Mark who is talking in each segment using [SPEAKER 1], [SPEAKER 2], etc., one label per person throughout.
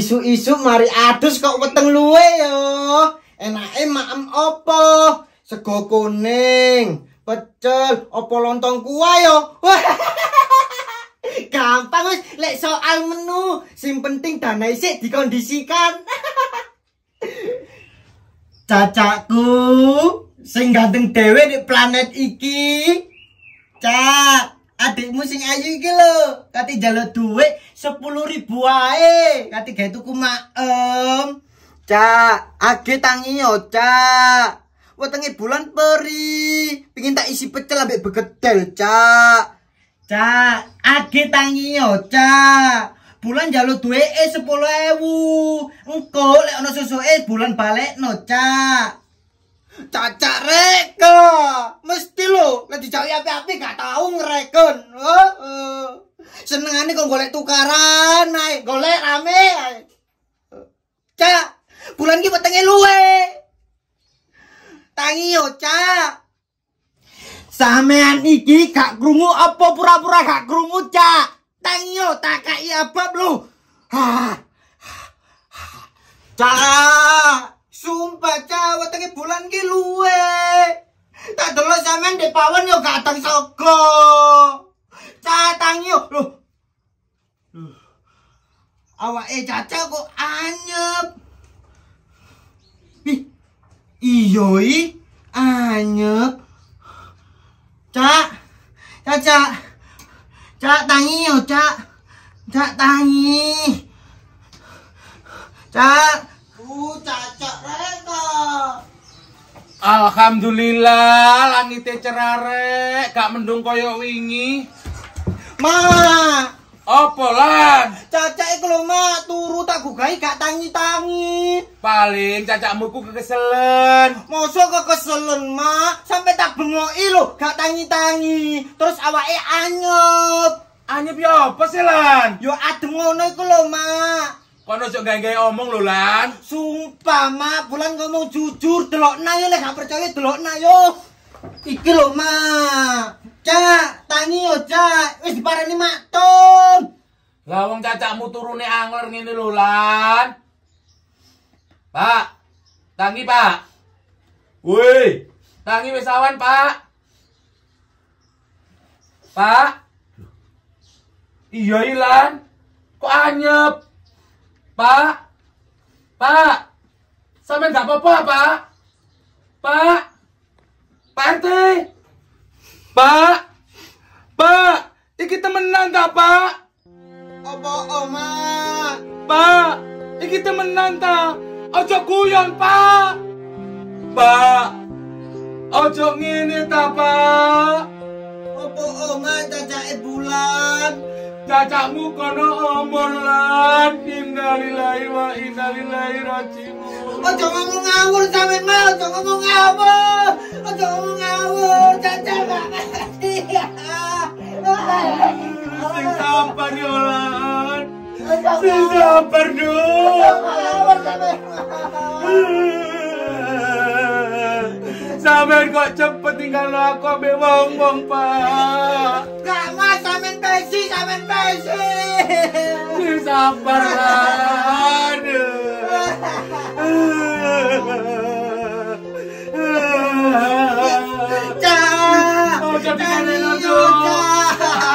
[SPEAKER 1] Isu-isu mari adus kok weteng luwe yo. Enake maem opo? Sego kuning, pecel, opo lontong kuah yo. Gampang wis lek soal menu, sing penting dana isik dikondisikan. Cacakku sing ganteng dhewe di planet iki. Cak, adikmu sing ayu iki lho, kate njaluk dhuwit 10.000 ae, kate gawe tuku maem. Cak, age tangi yo, Cak. Wetenge bulan peri, pengin tak isi pecel ambek begedel, Cak. Cak, age tangi yo, Cak. Bulan njaluk duweke 10.000. Engko lek ana susuke bulan balekno, Cak. Cacak reka. Mesti lho, lek dijauhi api-api gak tau ngreken. Senengane kok golek tukaran ae, golek rame ae. Cak, bulan ki wetenge luwe. Tangi yo, Cak. Sampean iki gak krungu apa pura-pura gak krungu, Cak? Tangi yo, tak kai abab lho. Cak, sumpah Cak, wetenge bulan ki luwe. Tak delok sampean ndek pawon yo gak teng sogo. Cak, tangi yo. Loh. Awake Caca kok anyep. Iya anyep. Cak, Caca. Cak tangi yo, Cak. Cak tangi. Cak. Cacak reka.
[SPEAKER 2] Alhamdulillah langite cerarek, gak mendung koyo wingi.
[SPEAKER 1] Ma,
[SPEAKER 2] Apa lan?
[SPEAKER 1] Cacak iku lho, Ma, turu tak gugahi gak tangi-tangi.
[SPEAKER 2] Paling cacakmu ku kekeselen.
[SPEAKER 1] Mosok kekeselen, Ma, sampai tak bengoki lho, gak tangi-tangi. Terus awake anyep.
[SPEAKER 2] Anyep ya apa sih lan?
[SPEAKER 1] Yo adem ngono iku lho, Ma.
[SPEAKER 2] Kono ojo gawe omong lho lan.
[SPEAKER 1] Sumpah, Ma, bulan ngomong jujur, delokna yo lek gak percaya delokna yo. Iki lho, Ma. Cak, tangi yo, Cak. Wis diparani maktun.
[SPEAKER 2] Lah wong cacakmu turune angler ngene lho lan. Pak. Tangi, Pak. Woi, tangi wis awan, Pak. Pak. Iya ilan. Kok anyep? Pak. Pak. Sampe gak apa-apa, Pak. Pak. Pak RT. Pak. Pak. Iki temenan tak, Pak?
[SPEAKER 1] Apa, Ma?
[SPEAKER 2] Pak. Iki temenan ta? Ojo guyon, Pak. Pak. Ojo ngene ta, Pak?
[SPEAKER 1] Apa, Ma, cacake bulan?
[SPEAKER 2] Cacakmu kono omor lan. Innalillahi wa inna ilaihi raji'un.
[SPEAKER 1] Ojo ngomong ngawur sampean, Ma. Ojo ngomong ngawur. Ojo ngomong ngawur. Cacak gak ngerti.
[SPEAKER 2] Sing sabar yo lan. Sing sabar dong. Sampeyan kok cepet tinggal aku ambek wong-wong, Pak.
[SPEAKER 1] Gak, Mas, sampean besi.
[SPEAKER 2] Sing sabar lan.
[SPEAKER 1] Cak.
[SPEAKER 2] Ojo dikaneno
[SPEAKER 1] Cak.
[SPEAKER 2] dong.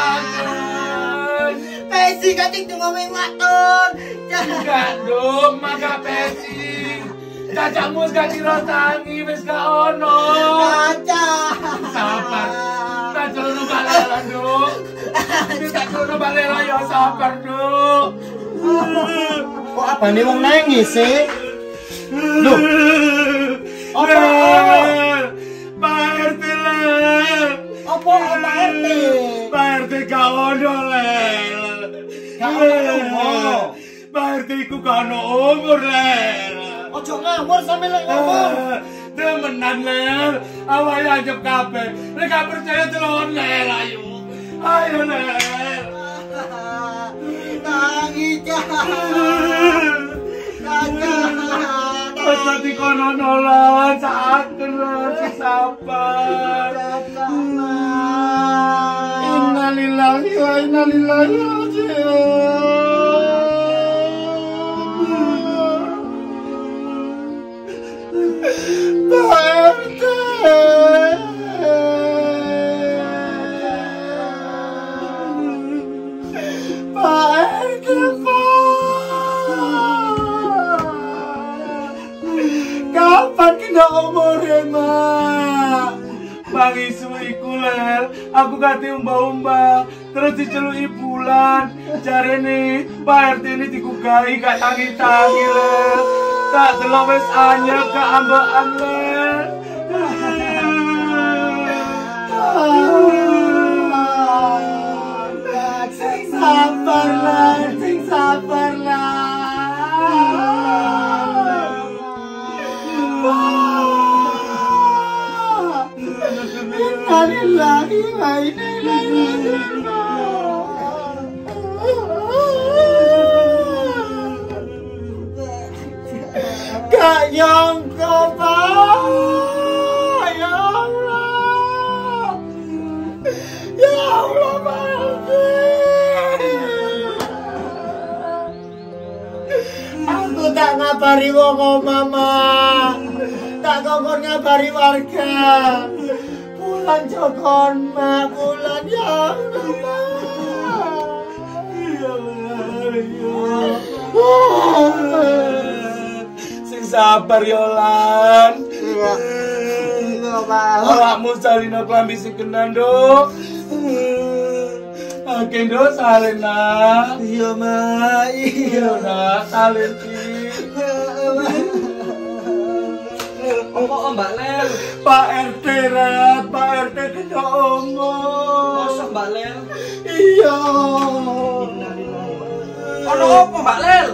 [SPEAKER 1] Besi kating ngomong maktun.
[SPEAKER 2] Gak dong, maka pesi. Cacakmu wis gak kira tangi, wis gak ono.
[SPEAKER 1] Cak.
[SPEAKER 2] Sabar. Tak jono balela, Duk. Tak jono balela ya sabar, Duk.
[SPEAKER 1] Kok abane wong nangis sih? Loh. Apa?
[SPEAKER 2] Pak RT Lel.
[SPEAKER 1] Apa Pak RT?
[SPEAKER 2] Pak RT gak ono Lel.
[SPEAKER 1] Gak ono.
[SPEAKER 2] Pak RT iku gak ono umur Lel.
[SPEAKER 1] Ojo ngawur sampe lek ngomong.
[SPEAKER 2] Temenan Lel. Awake ajep kabeh. Nek gak percaya delon Lel ayo. Ayo Lel.
[SPEAKER 1] Tangi Cak.
[SPEAKER 2] Wes nanti kono nolan saat terus sabar. Innalillahi wa inna ilaihi raji'un.
[SPEAKER 1] Pak RT. Pak RT, kapan kena umurnya, Mak?
[SPEAKER 2] Bang isu iku lel, aku kate umba-umba, terus diceluki bulan. Jarene Pak RT ini dikugai gak tangi-tangi lel. Tak delok wis anyar gak ambekan lel.
[SPEAKER 1] Sing sabar lah, sing sabar lah. Innalillahi wa inna ilaihi raji'un. Gak nyangka, Pak. Ya Allah. Ya Allah, Pak. Aku tak ngabari wong omah, Mak. Tak kongkon ngabari warga. Bulan Jokon, Mak. Bulan, ya Allah, Mak. Ya Allah.
[SPEAKER 2] Sing sabar yo lan.
[SPEAKER 1] Iya, Pak.
[SPEAKER 2] Awakmu salina klambi sing kena, Nduk. Oke, Nduk, salin nak.
[SPEAKER 1] Iya, Mak.
[SPEAKER 2] Iya, nak, salin ki.
[SPEAKER 3] Kok Mbak Lel?
[SPEAKER 1] Pak RT, Rat. Pak RT kena omong.
[SPEAKER 3] Mosok Mbak Lel?
[SPEAKER 1] Iya.
[SPEAKER 3] Ono apa Mbak Lel?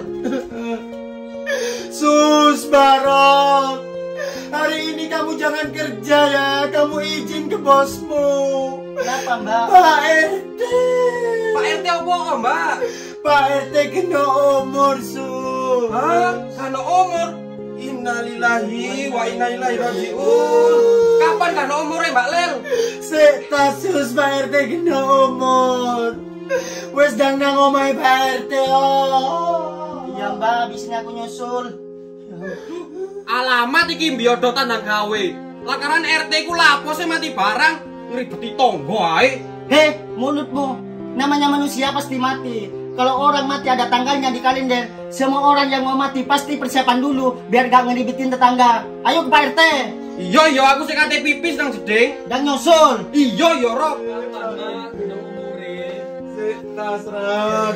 [SPEAKER 1] Sus Barok, hari ini kamu jangan kerja ya, kamu izin ke bosmu.
[SPEAKER 3] Kenapa Mbak?
[SPEAKER 1] Pak RT.
[SPEAKER 3] Pak RT apa Mbak?
[SPEAKER 1] Pak RT kena umur, Sus.
[SPEAKER 3] Hah? Kano umur? Innalillahi wa inna ilaihi raji'un. Kapan kano umurnya Mbak Lel?
[SPEAKER 1] Sekta Sus, Pak RT kena umur. Wes dang nang omahe Pak RT.
[SPEAKER 3] Iya Mbak, abisnya aku nyusul. Alamat iki mbiodotan nang gawe. Lakaran RT ku lapo sih mati barang ngribeti tonggo ae.
[SPEAKER 4] Hei, mulutmu. Namanya manusia pasti mati. Kalau orang mati ada tanggalnya di kalender. Semua orang yang mau mati pasti persiapan dulu biar gak ngeribetin tetangga. Ayo ke Pak RT.
[SPEAKER 3] Iya iya aku sing kate pipis nang jeding.
[SPEAKER 4] Dan nyusul.
[SPEAKER 3] Iya iya Rob.
[SPEAKER 1] Nasrat.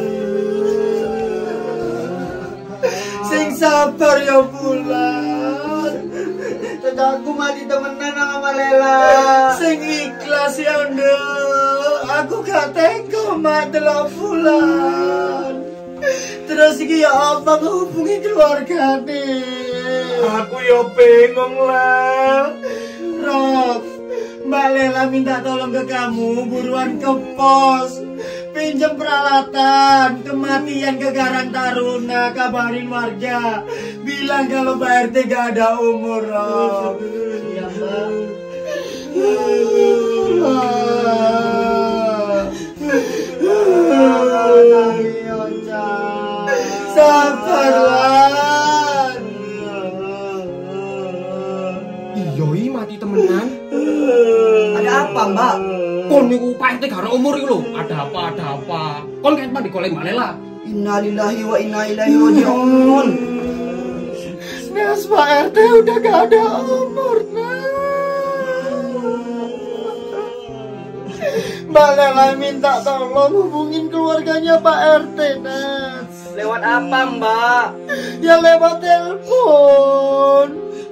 [SPEAKER 1] Sing sabar ya bulan.
[SPEAKER 4] Tetangku mati temenan sama Lela.
[SPEAKER 1] Sing ikhlas ya Nduk. Aku gak tega mak delok bulan. Terus iki ya apa ngehubungi keluargane.
[SPEAKER 2] Aku yo bingung lah.
[SPEAKER 1] Rob, Mbak Lela minta tolong ke kamu buruan ke pos. Pinjam peralatan, kematian ke Karang Taruna, kabarin warga. Bilang kalau Pak RT gak ada umur, Rob.
[SPEAKER 4] Iya, Mbak.
[SPEAKER 1] Sabarlah.
[SPEAKER 3] Iya mati temenan.
[SPEAKER 4] Ada apa, Mbak?
[SPEAKER 3] Kon niku Pak RT gak ada umur iku lho. Ada apa? Kon kayak mandi golek Mbak Lela.
[SPEAKER 4] Innalillahi wa inna ilaihi raji'un.
[SPEAKER 1] Nes Pak RT udah gak ada umur, Mbak Lela minta tolong hubungin keluarganya Pak RT, Nes.
[SPEAKER 4] Lewat apa, Mbak?
[SPEAKER 1] Ya lewat telepon.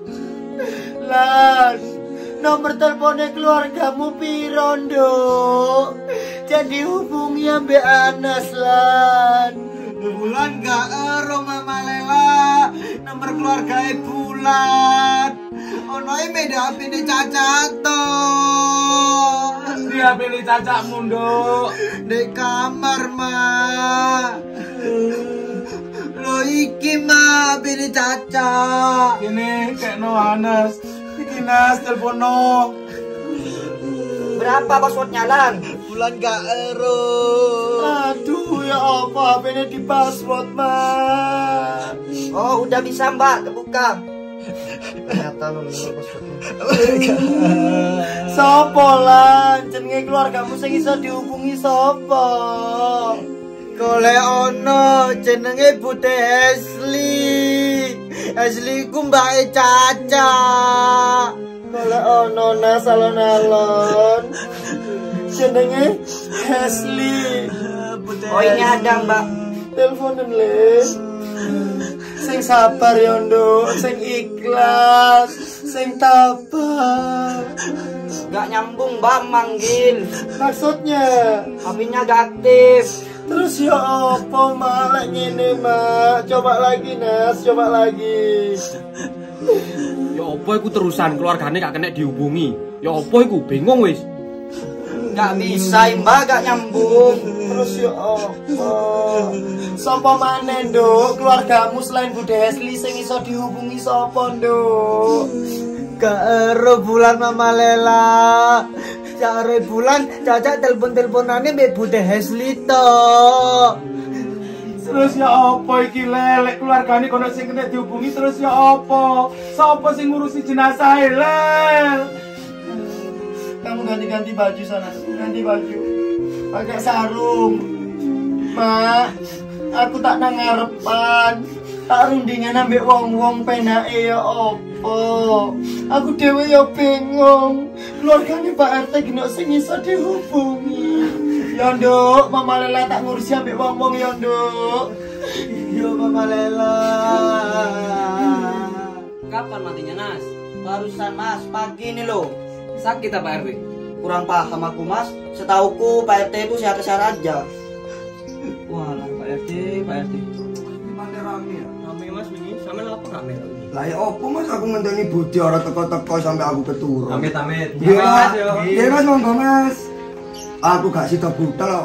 [SPEAKER 1] Lan, nomor teleponnya keluargamu piro, Nduk? Jadi hubungi ambek Anas, Lan.
[SPEAKER 4] Bulan gak ero Mama Lela. Nomor keluarga Bulan. Ono beda apine Cacat to.
[SPEAKER 2] Dia pilih cacakmu, Nduk.
[SPEAKER 4] Di kamar, Ma. Lo iki, Ma, apine Cacat.
[SPEAKER 2] Ini kayak no Anas. Iki Nas telepon no.
[SPEAKER 4] Berapa passwordnya, Lan? Bulan gak ero.
[SPEAKER 1] Aduh, ya apa apanya di password, Ma.
[SPEAKER 4] Oh, udah bisa, Mbak, kebuka. Ternyata nol Sopo lan jenenge keluargamu sing iso dihubungi sopo?
[SPEAKER 1] Golek ono jenenge Bude Hesli. Hesli ku mbake Caca.
[SPEAKER 4] Golek ono nas alon-alon. Jenenge Hesli.
[SPEAKER 1] Oh ini ada Mbak.
[SPEAKER 4] Teleponen le. Sing sabar ya nduk, sing ikhlas, sing tabah.
[SPEAKER 1] Gak nyambung Mbak manggil.
[SPEAKER 4] Maksudnya
[SPEAKER 1] HP-nya gak aktif.
[SPEAKER 4] terus ya apa malah ngene mak. Coba lagi Nas, coba lagi.
[SPEAKER 3] Ya apa iku terusan keluargane gak kena dihubungi. Ya apa iku bingung wis.
[SPEAKER 1] Gak bisa Mbak, gak nyambung.
[SPEAKER 4] Terus ya apa? Sapa maneh nduk keluargamu selain Bude Hesli sing iso dihubungi sapa nduk?
[SPEAKER 1] Gak ero bulan Mama Lela. Cari bulan Caca telepon-teleponane mbek Bude Hesli to.
[SPEAKER 2] Terus ya apa iki lelek keluargane kono sing kena dihubungi terus ya apa? Sapa sing ngurusi jenazah Lel?
[SPEAKER 4] Kamu ganti-ganti baju sana, ganti baju. Pakai sarung. Mak, aku tak nang ngarepan. Tak rundingan ambek wong-wong penake ya apa. Aku dhewe ya bingung. Keluargane Pak RT genok sing iso dihubungi. Ya nduk, Mama Lela tak ngurusi ambek wong-wong ya nduk.
[SPEAKER 1] Yo Mama Lela.
[SPEAKER 5] Kapan matinya Nas?
[SPEAKER 1] Barusan Mas, pagi ini loh.
[SPEAKER 5] Sakit apa RT?
[SPEAKER 1] Kurang paham aku Mas. Setauku Pak RT itu sehat-sehat aja.
[SPEAKER 5] Wah lah Pak RT.
[SPEAKER 3] Gimana rame ya?
[SPEAKER 5] Rame Mas ini, sama apa rame?
[SPEAKER 6] Lah ya opo Mas aku ngenteni Budi ora teko-teko sampai aku keturu.
[SPEAKER 3] Amit.
[SPEAKER 6] Iya Mas, iya Mas monggo Mas. Aku gak sida buta kok.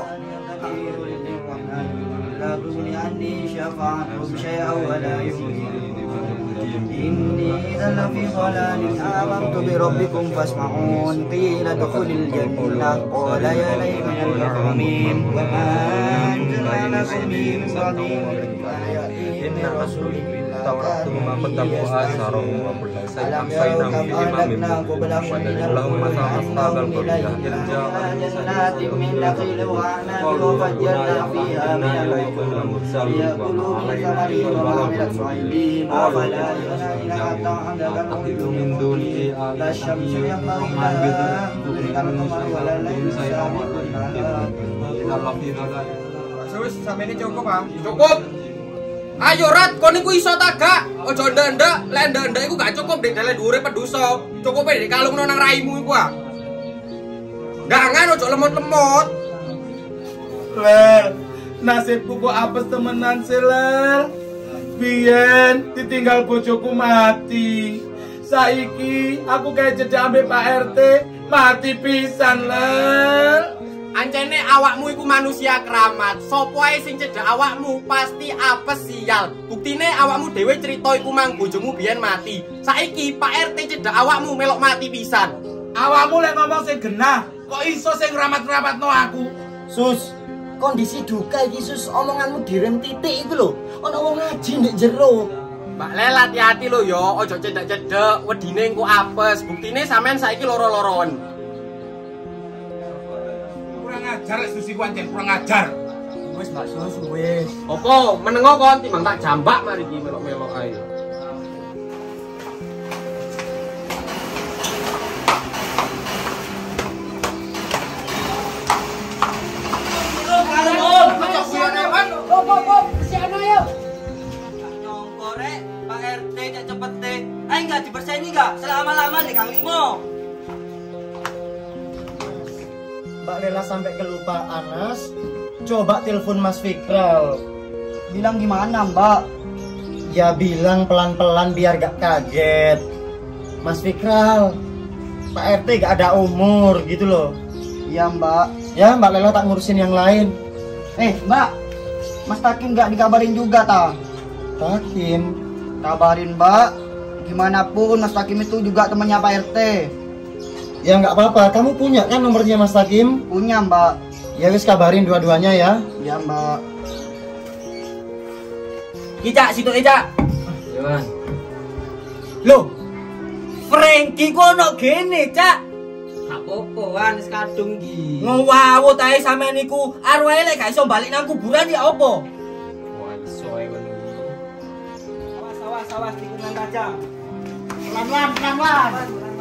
[SPEAKER 1] Inni idzal lafi dhalalin amantu bi rabbikum fasma'un qila dukhulil jannah qala ya laitani al-mu'min wa ma anzalna lakum min fadlin inna rasulillah
[SPEAKER 7] tawatum ma qaddamu asarahum wa kullu shay'in fainahum bi imamin lahum masal qaryah
[SPEAKER 1] jannatin min nakhil wa a'nab wa fajjarna fiha min al-anhar yaqulu thamari wa amilat sa'ilin afala
[SPEAKER 7] min duni
[SPEAKER 1] la syamsu yanbaghi laha
[SPEAKER 3] Wis sampe ini cukup ah. Cukup. Ayo Rat, kon iku iso ta gak? Ojo ndak-ndak, lek ndak-ndak iku gak cukup dek dalem dhuwure pedoso. Cukup dek kalungno nang raimu iku ah. Gangan ojo lemot-lemot.
[SPEAKER 2] Lel, nasibku kok apes temenan sih Lel. Biyen ditinggal bojoku mati. Saiki aku kayak jeda ambek Pak RT mati pisan Lel.
[SPEAKER 3] Ancene awakmu iku manusia keramat. Sopo ae sing cedak awakmu pasti apes sial. Buktine awakmu dhewe crita iku mang bojomu biyen mati. Saiki Pak RT cedak awakmu melok mati pisan.
[SPEAKER 2] Awakmu lek ngomong sing genah, kok iso sing ramat-ramatno aku?
[SPEAKER 4] Sus, kondisi duka iki Sus, omonganmu direm titik iku lho. Ana wong ngaji ndek jero.
[SPEAKER 3] Mbak Lel hati-hati lho ya, ojo cedak-cedak, wedine engko apes. Buktine sampean saiki loro-loron.
[SPEAKER 2] Kurang ajar lek susi pancen kurang ajar.
[SPEAKER 4] Wis Mbak Sus, wis.
[SPEAKER 3] Apa menengo kon timbang tak jambak mari iki melok-melok ae.
[SPEAKER 1] Nyongkore Pak RT cek cepet deh. Ayo enggak dibersihini enggak? Selama-lama nih Kang Limo.
[SPEAKER 4] Mbak Lela sampai kelupaan Nas. Coba telepon Mas Fikral.
[SPEAKER 1] Bilang gimana Mbak?
[SPEAKER 4] Ya bilang pelan-pelan biar gak kaget. Mas Fikral, Pak RT gak ada umur gitu loh.
[SPEAKER 1] Iya Mbak.
[SPEAKER 4] Ya Mbak Lela tak ngurusin yang lain.
[SPEAKER 1] Mbak, Mas Takim gak dikabarin juga ta?
[SPEAKER 4] Takim,
[SPEAKER 1] Kabarin Mbak. Gimana pun Mas Takim itu juga temannya Pak RT.
[SPEAKER 4] ya nggak apa-apa. Kamu punya kan nomornya Mas Takim?
[SPEAKER 1] Punya Mbak.
[SPEAKER 4] Ya wis kabarin dua-duanya ya.
[SPEAKER 1] Iya Mbak.
[SPEAKER 5] Icak, situ Icak.
[SPEAKER 3] Gimana?
[SPEAKER 4] Loh,
[SPEAKER 5] Frengki ku ono gene, Cak. Gak apa-apa, Wan, wis kadung iki. Ngawut ae sampean niku, arwahe lek gak iso balik nang kuburan ya apa?
[SPEAKER 3] Wah, iso ae ngono.
[SPEAKER 5] Awas tikungan tajam.
[SPEAKER 1] Pelan-pelan.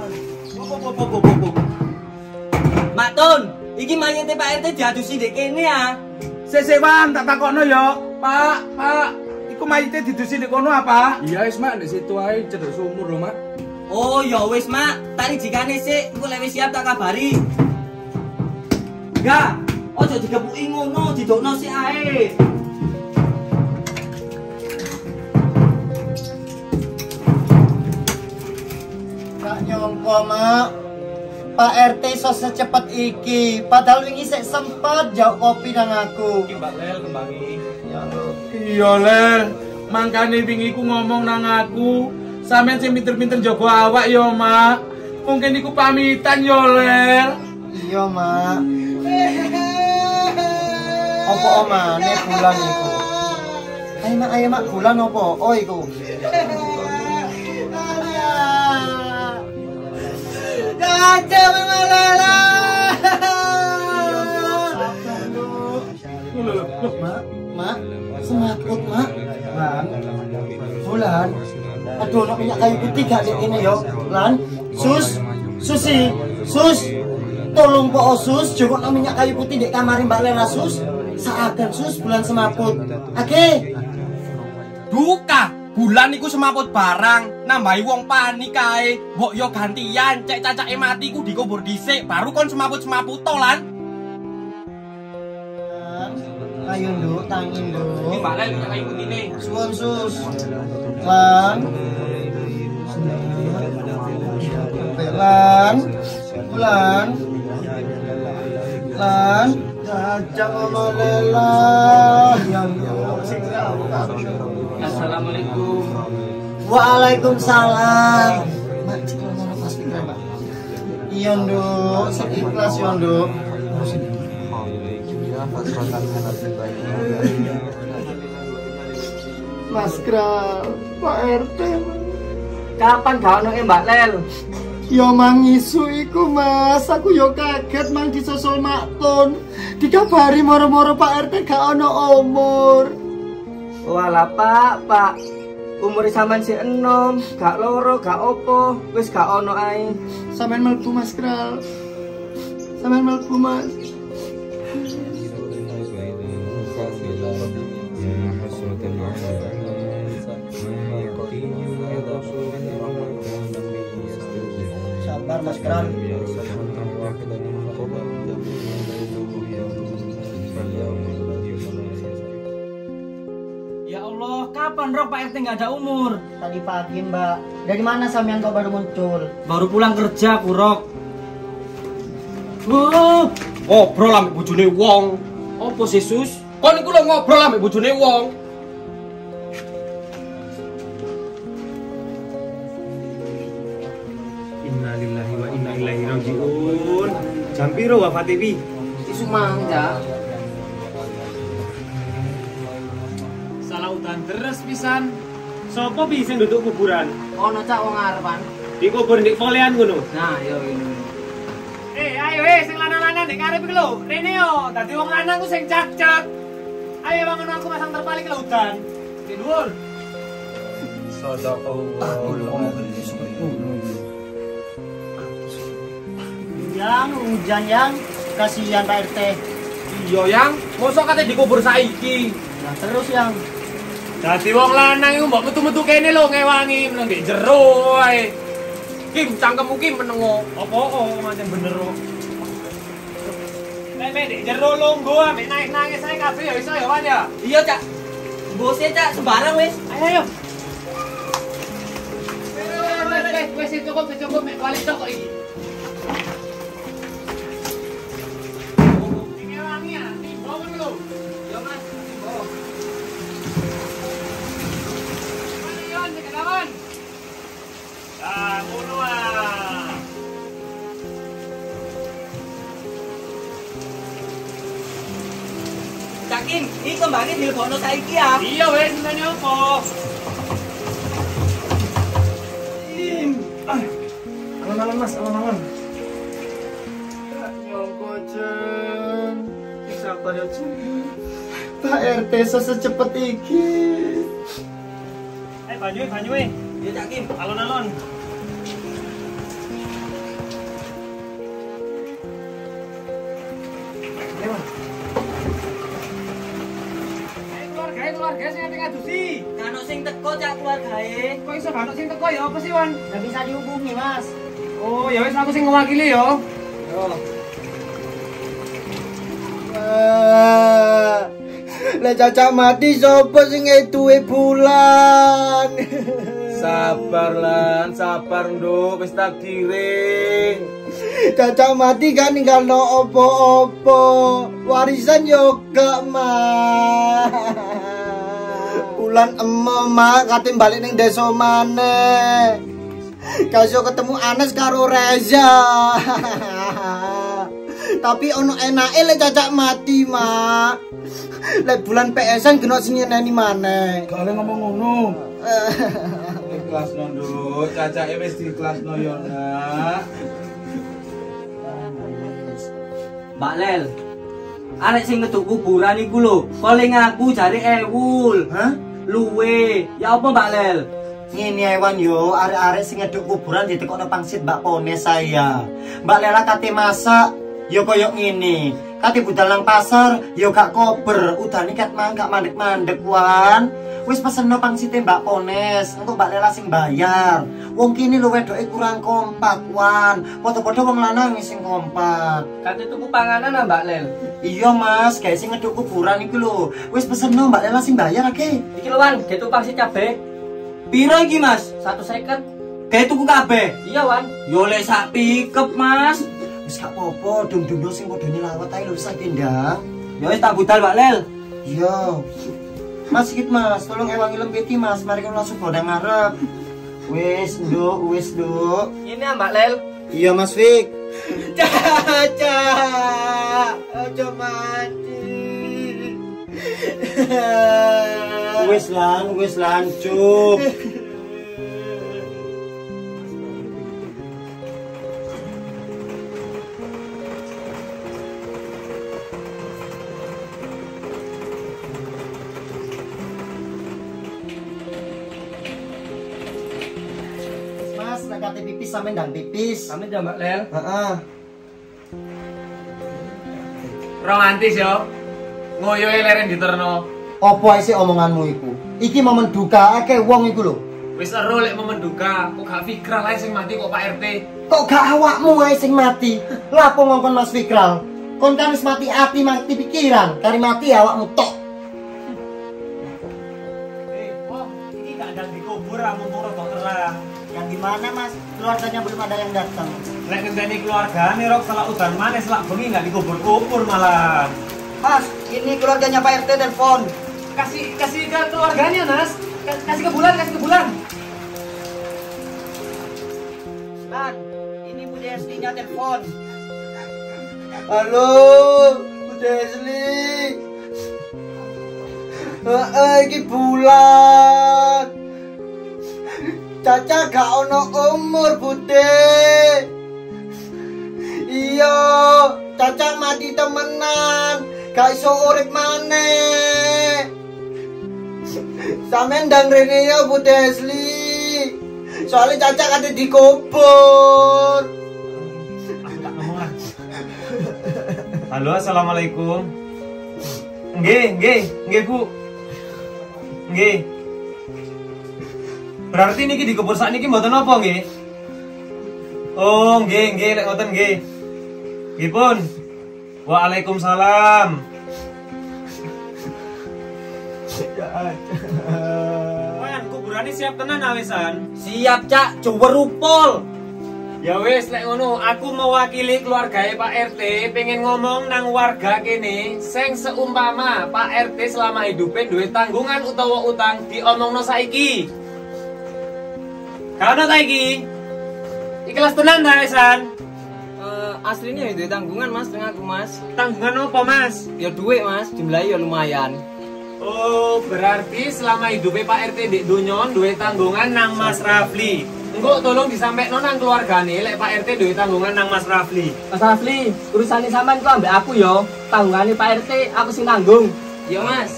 [SPEAKER 5] Mak Tun, iki mayite Pak RT diadusi ndek kene ya.
[SPEAKER 2] Sik Wan, tak takokno yo. Pak, iku mayite didusi ndek kono apa?
[SPEAKER 3] Iya, wis Mak, ndek situ ae cedhek sumur lho, Mak.
[SPEAKER 5] Oh ya wis Mak, tak rijikane sik, engko lek wis siap tak kabari. Enggak, ojo digepuki ngono, didokno sik ae.
[SPEAKER 4] Gak nyongko, Mak. Pak RT iso secepat iki. Padahal wingi sik sempet jauh kopi nang aku.
[SPEAKER 3] Mbak Lel kembangi.
[SPEAKER 4] Ya Allah.
[SPEAKER 2] Iya, Lel. Mangkane wingi ku ngomong nang aku, sampean sing pinter-pinter jaga awak yo, Mak. Mungkin iku pamitan yo, Lel.
[SPEAKER 4] Iya, Mak. Apa omane bulan iku? Ayo Mak, bulan apa? Oh iku.
[SPEAKER 1] Gajah mengalela.
[SPEAKER 4] Mak, semaput, Mak. Bulan. Aduh, nak minyak kayu putih gak di ini yo. Lan, Susi. Tolong po Sus, jukuk nak minyak kayu putih di kamar Mbak Lela Sus. Seakan Sus bulan semaput. Oke.
[SPEAKER 3] Duka, bulan iku semaput barang, nambahi wong panik kae. Mbok yo gantian, cek cacake mati ku dikubur dhisik, baru kon semaput-semaput to lan.
[SPEAKER 4] Ayo nduk, tangin
[SPEAKER 3] Iki
[SPEAKER 4] nduk.
[SPEAKER 3] Mbak Lel minyak kayu putih nih.
[SPEAKER 4] Suwun Sus. Lan. Bulan. Lan. Gajah Mama Lela. Ya Allah.
[SPEAKER 5] Assalamualaikum.
[SPEAKER 4] Waalaikumsalam. Mak, cikal ngono pas pikiran, Pak. Iya, Nduk. Seikhlas ya, Nduk. Mas Kral, Pak RT.
[SPEAKER 5] Kapan gak ono Mbak Lel?
[SPEAKER 4] Yo mangisu iku, Mas. Aku yo kaget mang disusul Mak Tun. Dikabari moro-moro Pak RT gak ono umur.
[SPEAKER 5] Walah Pak. Umur sampean sik enom, gak loro, gak opo, wis gak ono ae.
[SPEAKER 4] Sampeyan mlebu Mas Kral. Sampeyan mlebu, Mas. Sabar Mas Kral.
[SPEAKER 5] Ya Allah, kapan Rok Pak RT nggak ada umur?
[SPEAKER 4] Tadi pagi, Mbak. Dari mana sampean kok baru muncul?
[SPEAKER 5] Baru pulang kerja, Kurok.
[SPEAKER 3] Ngobrol ambek bojone wong. Apa sih, Sus? Kon iku lho ngobrol ambek bojone wong.
[SPEAKER 2] Innalillahi wa inna ilaihi rajiun. Jam piro wafat iki?
[SPEAKER 5] Isu mangga.
[SPEAKER 2] Salah udan deres pisan. Sopo bi sing duduk kuburan?
[SPEAKER 5] Ono cak wong arepan.
[SPEAKER 2] Dikubur ndek polean ngono.
[SPEAKER 5] Nah, yo ini.
[SPEAKER 2] Ayo sing lanang-lanang ndek karep iki lho. Rene yo, dadi wong lanang ku sing cak-cak. Ayo bangun aku pasang terpal iki lautan. Di dhuwur.
[SPEAKER 4] Yang hujan yang kasihan Pak RT.
[SPEAKER 3] Iya, Yang. Mosok kate dikubur saiki.
[SPEAKER 4] Nah, terus yang
[SPEAKER 2] Dadi wong lanang iku mbok metu-metu kene lho ngewangi meneng ndek jero ae.
[SPEAKER 3] Kim cangkemmu ki menengo.
[SPEAKER 2] Apa macam bener kok. Nek ndek jero longgo ambek nangis ae kabeh ya iso ya Wan ya.
[SPEAKER 5] Iya, Cak. Bose Cak sembarang wis.
[SPEAKER 2] Ayo. Wes cukup mek balik tok kok iki. Iki wangi ya, timbang lho.
[SPEAKER 5] Yo, Mas.
[SPEAKER 2] Yon, lawan. Ah, ngono ah.
[SPEAKER 5] Cak Kim, iki kembangnya dilebokno saiki ya.
[SPEAKER 2] Iya wes, nanya apa? Mas, alon-alon.
[SPEAKER 4] Nyongko Jen.
[SPEAKER 2] Sabar ya, Jen.
[SPEAKER 4] Pak RT secepat iki.
[SPEAKER 5] Banyu. Ya Cak Kim, alon-alon.
[SPEAKER 3] Keluarga sing ati ngadusi.
[SPEAKER 5] Kano sing teko Cak keluargae.
[SPEAKER 3] Kok iso kano sing teko ya apa sih, Wan?
[SPEAKER 4] Nggak bisa dihubungi, Mas.
[SPEAKER 3] Oh, ya wis aku sing ngewakili ya.
[SPEAKER 1] Lah Caca mati sapa sing duwe bulan?
[SPEAKER 2] Sabar lan, sabar nduk, wis takdire.
[SPEAKER 1] Caca mati kan ninggalno opo-opo. Warisan yo gak mah. Bulan mak kate balik ning desa maneh. Kasih ketemu Anes karo Reza. Tapi ono enake lek Caca mati, Mak. Lek bulan PS-an kena sing nyeneni maneh.
[SPEAKER 2] Gak oleh ngomong ngono. Ikhlas no nduk, cacake wis diikhlasno yo, Nak.
[SPEAKER 5] Mbak Lel. Arek sing ngeduk kuburan iku lho, kole ngaku jare ewul.
[SPEAKER 4] Hah?
[SPEAKER 5] Luwe. Ya apa Mbak Lel?
[SPEAKER 4] Ngene Ewan yo, arek-arek sing ngeduk kuburan ditekokno pangsit Mbak Pone saya. Mbak Lela kate masak, yo koyo ngene. Kate budal nang pasar, yo gak kober, udane kat mangkak mandek-mandek Wan. Wis pesenno pangsite Mbak Pones, engko Mbak Lela sing bayar. Wong kene lho wedoke kurang kompak Wan. Padha-padha wong lanang sing kompak.
[SPEAKER 5] Kate tuku panganan ah Mbak Lel.
[SPEAKER 4] Iya Mas, kayak sing ngeduk kuburan iku lho. Wis pesenno Mbak Lela sing bayar akeh.
[SPEAKER 5] Iki lho Wan, ge tuku pangsit cabe. Piro iki Mas? 150. Ge tuku kabeh. Iya Wan. Yo lek sak pikep Mas.
[SPEAKER 4] Wis gak apa-apa, dum-dum sing padha nyelawat ae lho sak ndang.
[SPEAKER 5] Ya wis tak budal Mbak Lel.
[SPEAKER 4] Iya. Mas sikit Mas, tolong ewangi lembeti Mas, mari kita langsung bodang ngarep. Wis Nduk.
[SPEAKER 5] Ini ah Mbak Lel.
[SPEAKER 4] Iya Mas Fik.
[SPEAKER 1] Caca, aja mati.
[SPEAKER 4] Wis lan, cuk. Mas, nek kate pipis sampe ndang pipis.
[SPEAKER 3] Sampe ya Mbak Lel.
[SPEAKER 4] Heeh.
[SPEAKER 3] Romantis yo. Ngoyoe leren diterno.
[SPEAKER 4] Apa ae sih omonganmu iku? Iki momen duka akeh wong iku lho.
[SPEAKER 3] Wis ero lek momen duka, kok gak Fikral ae sing mati kok Pak RT.
[SPEAKER 4] Kok gak awakmu ae sing mati? Lapo ngongkon Mas Fikral? Kon kan wis mati ati, mati pikiran, kari mati awakmu tok.
[SPEAKER 5] Wah, ini gak ada dikubur mumpung rada terang.
[SPEAKER 1] Yang gimana Mas? Keluarganya belum ada yang datang.
[SPEAKER 5] Lek ngenteni keluargane rok selak udan maneh selak bengi gak dikubur-kubur malah.
[SPEAKER 1] Mas, ini keluarganya Pak RT telepon.
[SPEAKER 3] Kasih ke keluarganya, Nas. Kasih ke bulan.
[SPEAKER 1] Lan, ini Bu Desli-nya telepon. Halo, Bu Desli. Iki bulan. Caca gak ono umur, Bude. Iya, Caca mati temenan. Gak iso urip maneh. Sampeyan ndang rene ya Bu Desli. Soalnya Caca kate dikubur.
[SPEAKER 5] Aku tak ngomong lah. Halo, assalamualaikum. Nggih Bu. Nggih. Berarti niki dikubur sakniki mboten apa nggih? Oh, nggih lek ngoten nggih. Nggih pun. Waalaikumsalam. Wan, kuburane siap tenan awesan. Siap Cak, coba rupol.
[SPEAKER 3] Ya wis lek ngono, aku mewakili keluargae Pak RT pengen ngomong nang warga kene sing seumpama Pak RT selama hidupe duwe tanggungan utawa utang diomongno saiki. Kana ta iki? Ikhlas tenan ta wesan?
[SPEAKER 5] Aslinya itu tanggungan Mas dengan aku Mas.
[SPEAKER 3] Tanggungan apa Mas?
[SPEAKER 5] Ya duit Mas, jumlahnya ya lumayan.
[SPEAKER 3] Oh, berarti selama hidupnya Pak RT di Dunyon duwe tanggungan nang Mas Rafli. Engko tolong disampaikan nang keluargane lek Pak RT duwe tanggungan nang Mas Rafli.
[SPEAKER 5] Mas Rafli, urusane sampean ku ambek aku yo. Tanggungane Pak RT aku sing nanggung. Iya, Mas.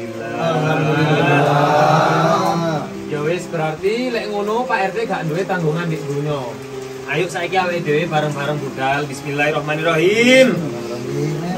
[SPEAKER 3] Alhamdulillah. Ya wis berarti lek ngono Pak RT gak duwe tanggungan di dunya. Ayo saiki awake dhewe bareng-bareng budal. Bismillahirrahmanirrahim.